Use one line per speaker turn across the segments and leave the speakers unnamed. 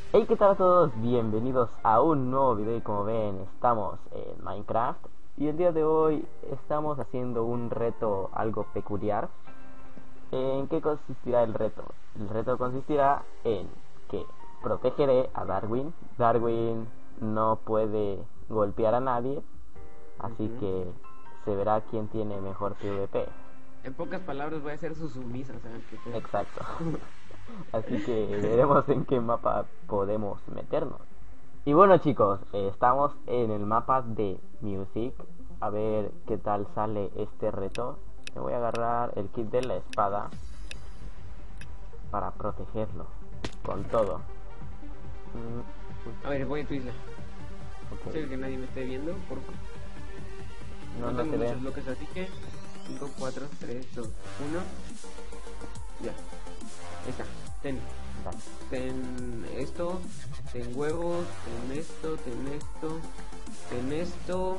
Hey, ¿qué tal a todos? Bienvenidos a un nuevo video y como ven estamos en Minecraft y el día de hoy estamos haciendo un reto algo peculiar. ¿En qué consistirá el reto? El reto consistirá en que protegeré a Darwin. Darwin no puede golpear a nadie, así
Ujú.
que se verá quién tiene mejor PvP.
En pocas palabras voy a ser su sumisa, o sea, que pedo.
Exacto. Así que veremos en qué mapa podemos meternos. Y bueno chicos, estamos en el mapa de Music. A ver qué tal sale este reto. Me voy a agarrar el kit de la espada para protegerlo con todo.
A ver, voy a tu isla.
Ok.
Sé que nadie me esté viendo, por favor.
No,
No
no
tengo
te
muchos
ven.
bloques, así que 5, 4, 3, 2, 1. Ya, ahí está. Ten,
Vale.
ten esto, ten huevos, ten esto, ten esto, ten esto.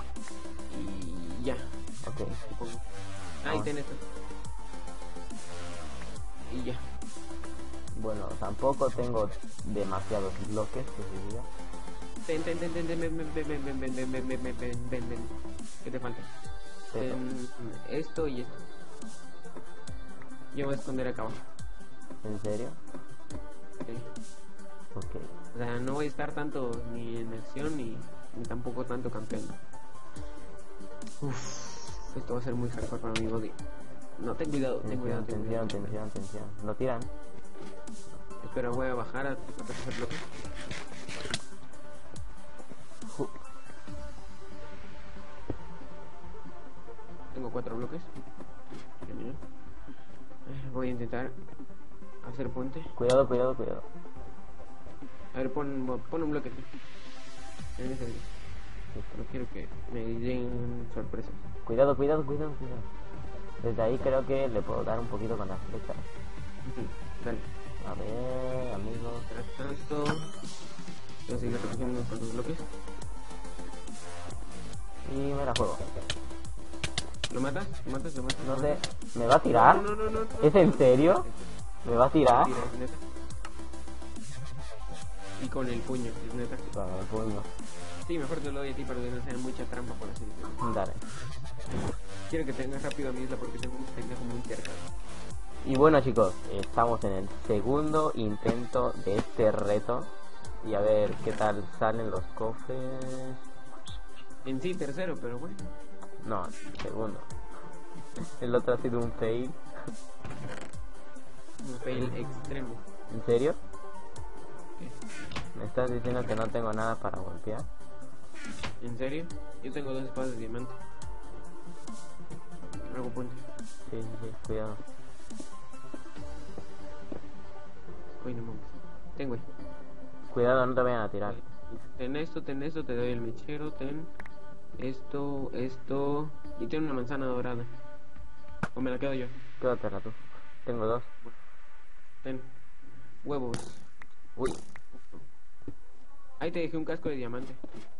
Y ya,
Ok.
supongo. Ah, y
Vamos.
ten esto. Y ya.
Bueno, tampoco tengo demasiados bloques que se diga.
Ten, ven, ven, ven, ven, ven, ven, ven, ven, ven, ven, ven, ven, ven. ¿Qué te falta?
Eso.
Ten esto y esto. Yo voy a esconder acá abajo.
¿En serio?
¿Sí?
Ok.
O sea, no voy a estar tanto ni en acción ni tampoco tanto campeando. Uff, esto va a ser muy hardcore para mi body. No, ten cuidado, ten cuidado,
Tensión,
ten cuidado.
tensión, tensión, tensión. Lo tiran.
Espera, voy a bajar a recoger bloques.
Ju-
Tengo 4 bloques. Genial. Voy a intentar hacer puente.
Cuidado, cuidado, cuidado.
A ver, pon un bloque aquí. En ese.
Listo.
No quiero que me den sorpresas.
Cuidado, cuidado, cuidado, cuidado. Desde ahí creo que le puedo dar un poquito con las flechas.
Dale.
A ver, amigos.
Mientras tanto, voy a seguir recogiendo unos cuantos bloques.
Y me la juego.
¿Lo matas? ¿Lo matas? ¿Lo matas?
No sé, ¿me va a tirar?
No, no, no, no, no.
¿Es en serio? ¿Me va a tirar?
Tira, es neta. Y con el puño, es neta.
Con el puño.
Sí, mejor te lo doy a ti para que no sea mucha trampa, por así decirlo.
Dale.
Quiero que tengas rápido a mi isla porque tengo un pendejo muy cerca.
Y bueno chicos, estamos en el segundo intento de este reto. Y a ver qué tal salen los cofres.
En sí, tercero, pero bueno.
No, segundo. El otro ha sido un fail.
Un fail extremo.
¿En serio?
¿Qué?
¿Me estás diciendo que no tengo nada para golpear?
¿En serio? Yo tengo 2 espadas de diamante. Hago puente.
Sí, sí, sí, cuidado.
Uy, no mames. Ten, güey.
Cuidado, no te vayan a tirar.
Ten esto, te doy el mechero, ten esto, esto. Y ten una manzana dorada. O me la quedo yo.
Quédatela tú. Tengo dos.
Ten. Huevos.
Uy,
Ahí te dejé un casco de diamante.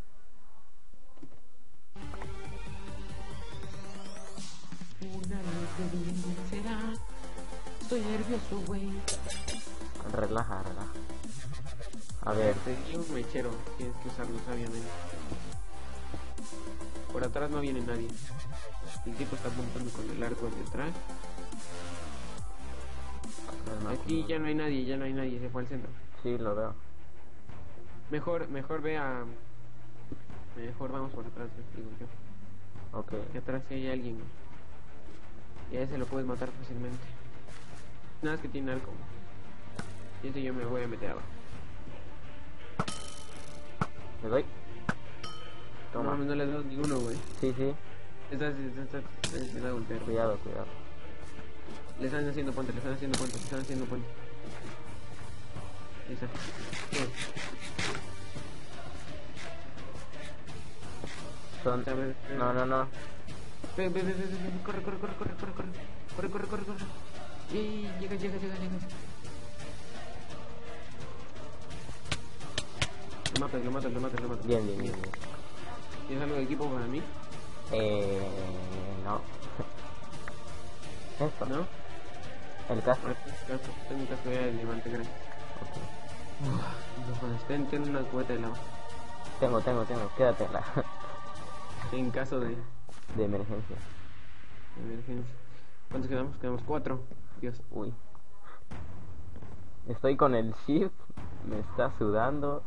Una vez de bien será. Estoy nervioso, güey.
relaja, relaja. A ver,
Te di un mechero. Tienes que usarlo sabiamente. Por atrás no viene nadie. El tipo está apuntando con el arco hacia atrás. Aquí ya no hay nadie, ya no hay nadie. Se fue al centro.
sí, lo veo.
Mejor ve a... Mejor vamos por atrás, digo yo.
Ok.
Que atrás sí hay alguien. Y a ese lo puedes matar fácilmente. Nada es que tiene arco. Y ese yo me voy a meter abajo.
¿Le doy?
No,
Toma.
no le he dado ninguno, güey.
Sí, sí.
Se da golpear.
Cuidado, cuidado.
Le están haciendo puente, le están haciendo puente, le están haciendo puente. Ahí está.
Son...
A ver,
No, no, no.
Ve, corre, corre, corre, corre, corre, corre. Corre, corre, corre, corre. Y llega. Lo matas.
Bien, bien, bien, bien.
¿Tienes algo de equipo para mí?
No. Esto.
¿No?
El casco.
Tengo un casco ya de diamante grande.
Ok.
Ten una cubeta de lava.
Tengo, quédatela.
En caso de
De emergencia.
emergencia. ¿Cuántos quedamos? Quedamos 4. Dios.
Uy. Estoy con el shift, me está sudando.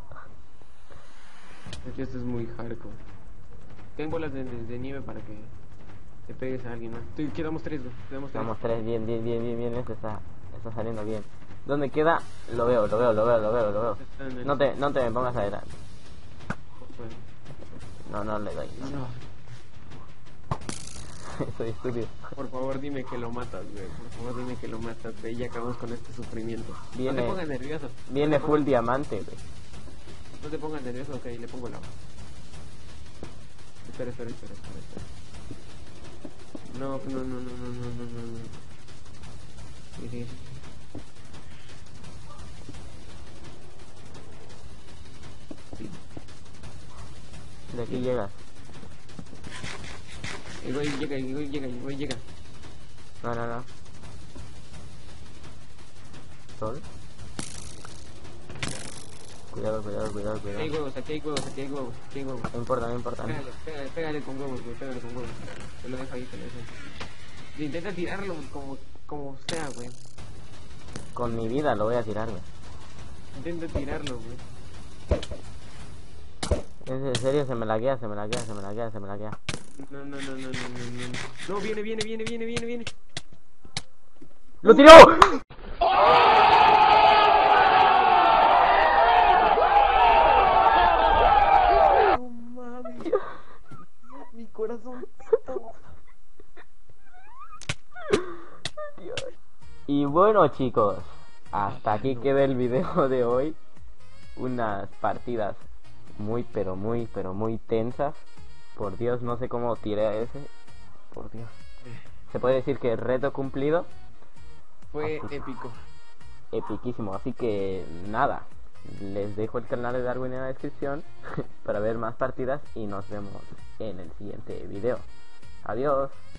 Es que esto es muy hardcore. Ten bolas de nieve para que te pegues a alguien más. Quedamos 3, güey. Quedamos 3.
Vamos, 3, bien, este está saliendo bien. ¿Dónde queda? Lo veo. No te me pongas adelante. No le doy.
No.
Soy estúpido.
Por favor, dime que lo matas, güey. Por favor, dime que lo matas, güey. Y acabamos con este sufrimiento. No te pongas nervioso.
Viene full diamante, güey.
No te pongas nervioso, ok, le pongo el agua. Espera. No. Sí.
De aquí llegas.
El güey llega.
No. Sol. Cuidado.
Aquí hay huevos.
No importa.
Pégale con huevos, güey, Te lo dejo ahí. Intenta tirarlo como sea, güey.
Con mi vida lo voy a tirar, güey.
Intenta tirarlo, güey.
En serio, se me laguea.
No. No, viene.
¡Lo tiró!
No mames. Mi corazón.
Y bueno, chicos, hasta aquí queda el video de hoy. Unas partidas muy tensas. Por Dios, no sé cómo tiré ese. Por Dios. Se puede decir que reto cumplido.
Fue épico.
Epiquísimo. Así que nada, les dejo el canal de Darwin en la descripción para ver más partidas y nos vemos en el siguiente video. Adiós.